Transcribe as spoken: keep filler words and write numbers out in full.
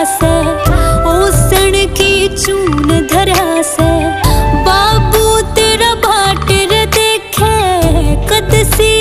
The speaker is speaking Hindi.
से ओसण की चून धरा से बाबू तेरा भाटर देखे कद सी